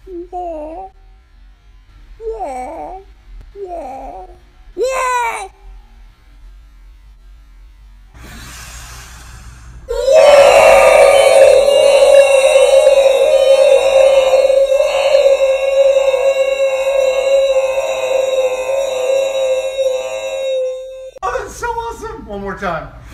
Woah. Woah. Woah. Woah. Oh, that's so awesome! One more time.